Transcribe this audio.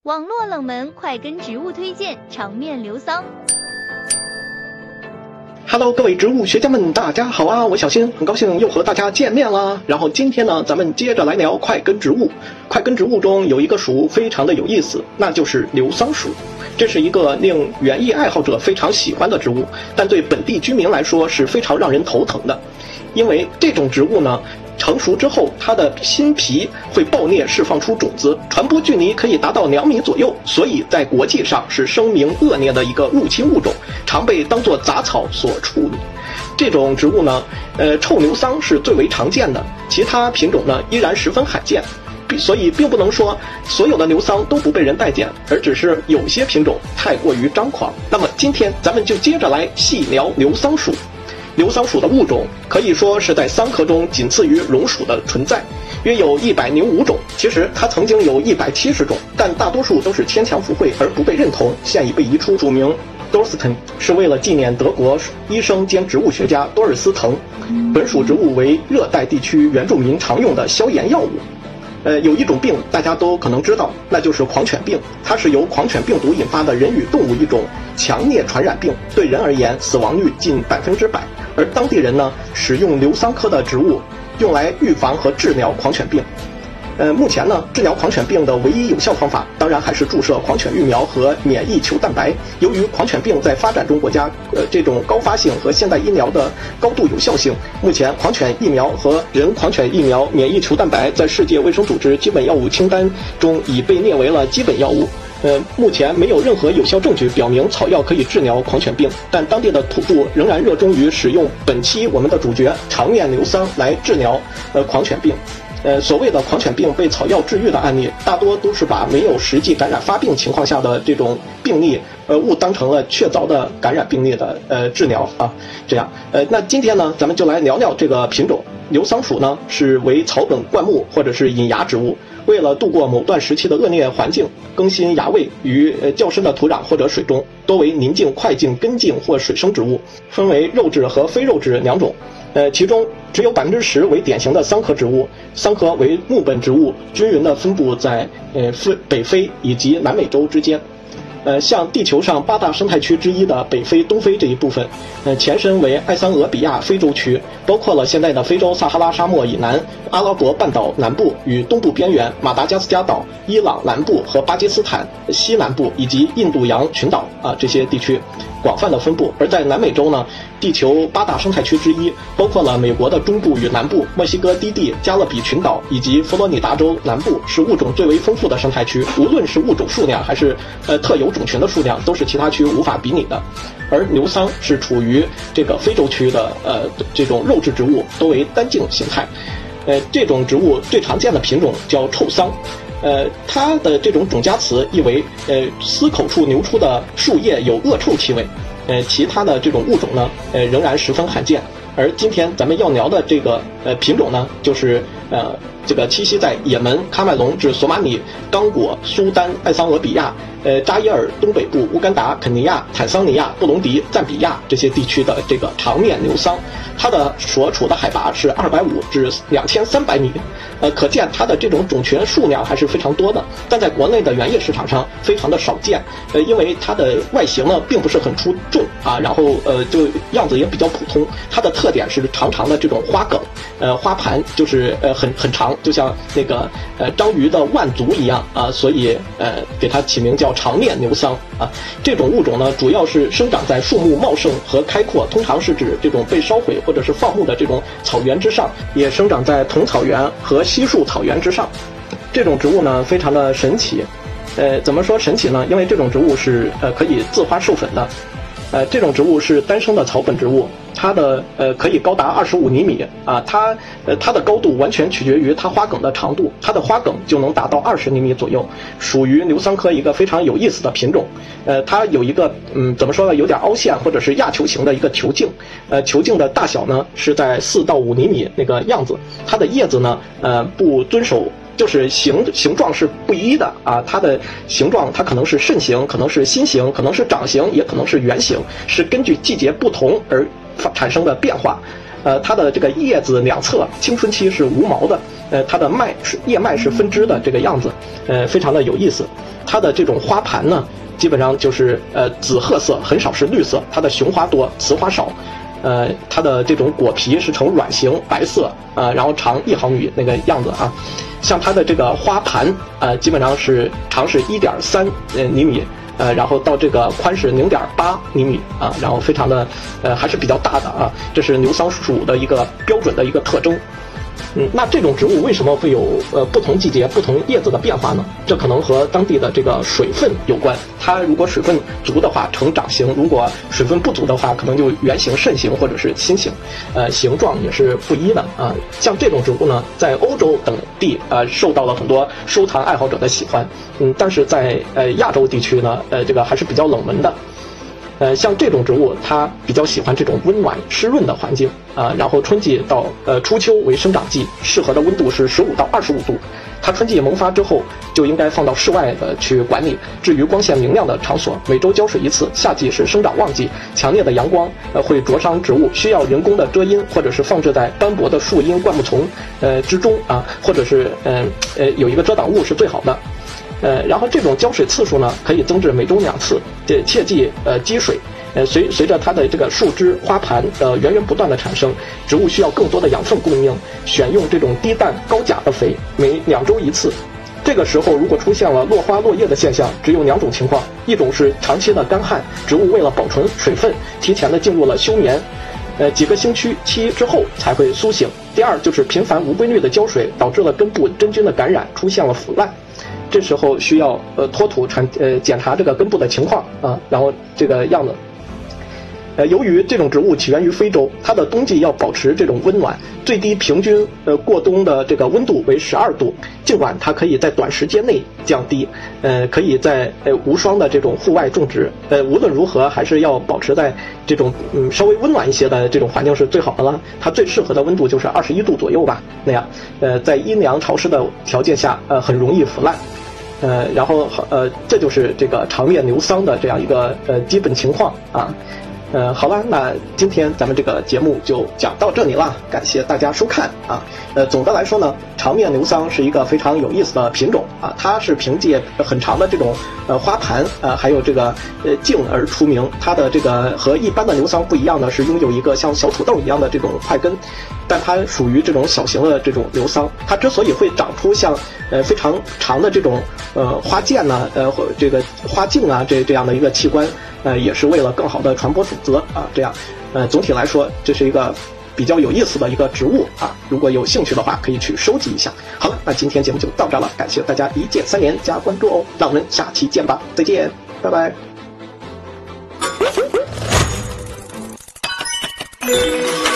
网络冷门快根植物推荐，长面流桑。 Hello， 各位植物学家们，大家好啊！我小新，很高兴又和大家见面啦。然后今天呢，咱们接着来聊快根植物。快根植物中有一个属非常的有意思，那就是流桑属。这是一个令园艺爱好者非常喜欢的植物，但对本地居民来说是非常让人头疼的，因为这种植物呢，成熟之后，它的新皮会爆裂，释放出种子，传播距离可以达到2米左右，所以在国际上是声名恶劣的一个入侵物种，常被当作杂草所处理。这种植物呢，臭牛桑是最为常见的，其他品种呢依然十分罕见，所以并不能说所有的牛桑都不被人待见，而只是有些品种太过于张狂。那么今天咱们就接着来细聊流桑属。流桑属的物种可以说是在桑科中仅次于榕属的存在，约有105种。其实它曾经有170种，但大多数都是牵强附会而不被认同，现已被移出。署名 Dorsten 是为了纪念德国医生兼植物学家多尔斯滕。本属植物为热带地区原住民常用的消炎药物。有一种病大家都可能知道，那就是狂犬病。它是由狂犬病毒引发的人与动物一种强烈传染病，对人而言死亡率近100%。而当地人呢，使用流桑科的植物用来预防和治疗狂犬病。目前呢，治疗狂犬病的唯一有效方法，当然还是注射狂犬疫苗和免疫球蛋白。由于狂犬病在发展中国家，这种高发性和现代医疗的高度有效性，目前狂犬疫苗和人狂犬疫苗免疫球蛋白在世界卫生组织基本药物清单中已被列为了基本药物。目前没有任何有效证据表明草药可以治疗狂犬病，但当地的土著仍然热衷于使用本期我们的主角长面牛桑来治疗狂犬病。所谓的狂犬病被草药治愈的案例，大多都是把没有实际感染发病情况下的这种病例，误当成了确凿的感染病例的治疗啊。这样，那今天呢，咱们就来聊聊这个品种。流桑属呢是为草本灌木或者是隐芽植物，为了度过某段时期的恶劣环境，更新芽位于较深的土壤或者水中，多为宁静、快茎、根茎或水生植物，分为肉质和非肉质2种。其中只有10%为典型的桑科植物，桑科为木本植物，均匀的分布在北非以及南美洲之间。像地球上8大生态区之一的北非、东非这一部分，前身为埃桑俄比亚非洲区，包括了现在的非洲撒哈拉沙漠以南、阿拉伯半岛南部与东部边缘、马达加斯加岛、伊朗南部和巴基斯坦西南部以及印度洋群岛这些地区广泛的分布。而在南美洲呢，地球8大生态区之一，包括了美国的中部与南部、墨西哥低地、加勒比群岛以及佛罗里达州南部，是物种最为丰富的生态区。无论是物种数量还是特有种群的数量，都是其他区无法比拟的。而牛桑是处于这个非洲区的这种肉质植物，多为单茎形态。这种植物最常见的品种叫臭桑。它的这种种加词意为丝口处流出的树叶有恶臭气味。其他的这种物种呢，仍然十分罕见。而今天咱们要聊的这个品种呢，就是这个栖息在也门、喀麦隆至索马里、刚果、苏丹、埃桑俄比亚、扎伊尔东北部、乌干达、肯尼亚、坦桑尼亚、布隆迪、赞比亚这些地区的这个长面牛桑，它的所处的海拔是250至2300米，可见它的这种种群数量还是非常多的，但在国内的园艺市场上非常的少见，因为它的外形呢并不是很出众啊，然后就样子也比较普通，它的特点是长长的这种花梗，花盘就是很长，就像那个章鱼的腕足一样啊，所以给它起名叫长面牛桑啊。这种物种呢，主要是生长在树木茂盛和开阔，通常是指这种被烧毁或者是放牧的这种草原之上，也生长在桐草原和稀树草原之上。这种植物呢，非常的神奇。怎么说神奇呢？因为这种植物是可以自花授粉的。这种植物是单生的草本植物，它的可以高达25厘米啊，它的高度完全取决于它花梗的长度，它的花梗就能达到20厘米左右，属于牛桑科一个非常有意思的品种。它有一个怎么说呢，有点凹陷或者是亚球形的一个球茎，球茎的大小呢是在4到5厘米那个样子，它的叶子呢不遵守。就是形状是不一的啊，它的形状它可能是肾形，可能是心形，可能是掌形，也可能是圆形，是根据季节不同而产生的变化。 它的这个叶子两侧青春期是无毛的，它的叶脉是分支的这个样子，非常的有意思。它的这种花盘呢，基本上就是紫褐色，很少是绿色，它的雄花多，雌花少。它的这种果皮是呈卵形白色，然后长1毫米那个样子啊。像它的这个花盘，基本上是长是1.3厘米，然后到这个宽是0.8厘米啊，然后非常的还是比较大的啊。这是牛桑属的一个标准的一个特征。那这种植物为什么会有不同季节不同叶子的变化呢？这可能和当地的这个水分有关。它如果水分足的话呈掌形，如果水分不足的话，可能就圆形、肾形或者是心形，形状也是不一的啊。像这种植物呢，在欧洲等地受到了很多收藏爱好者的喜欢，但是在亚洲地区呢，这个还是比较冷门的。像这种植物，它比较喜欢这种温暖湿润的环境啊，然后春季到初秋为生长季，适合的温度是15到25度。它春季萌发之后，就应该放到室外的去管理。至于光线明亮的场所，每周浇水1次。夏季是生长旺季，强烈的阳光会灼伤植物，需要人工的遮阴，或者是放置在斑驳的树荫灌木丛之中啊，或者是有一个遮挡物是最好的。然后这种浇水次数呢，可以增至每周2次，切忌积水。随着它的这个树枝、花盘源源不断的产生，植物需要更多的养分供应，选用这种低氮高钾的肥，每2周1次。这个时候如果出现了落花落叶的现象，只有2种情况：一种是长期的干旱，植物为了保存水分，提前的进入了休眠，几个星期之后才会苏醒；第二就是频繁无规律的浇水，导致了根部真菌的感染，出现了腐烂。这时候需要脱土检查这个根部的情况啊，然后这个样子。由于这种植物起源于非洲，它的冬季要保持这种温暖，最低平均过冬的这个温度为12度。尽管它可以在短时间内降低，可以在无霜的这种户外种植，无论如何还是要保持在这种稍微温暖一些的这种环境是最好的了。它最适合的温度就是21度左右吧，那样在阴凉潮湿的条件下，很容易腐烂。然后这就是这个长面牛桑的这样一个基本情况啊。好了，那今天咱们这个节目就讲到这里了，感谢大家收看啊。总的来说呢，长面牛桑是一个非常有意思的品种啊，它是凭借很长的这种花盘还有这个茎而出名。它的这个和一般的牛桑不一样的是，拥有一个像小土豆一样的这种块根，但它属于这种小型的这种牛桑。它之所以会长出像非常长的这种花剑呢，或这个花茎啊这样的一个器官。也是为了更好的传播种子啊，这样，总体来说，这是一个比较有意思的一个植物啊。如果有兴趣的话，可以去收集一下。好了，那今天节目就到这了，感谢大家一键3连加关注哦，让我们下期见吧，再见，拜拜。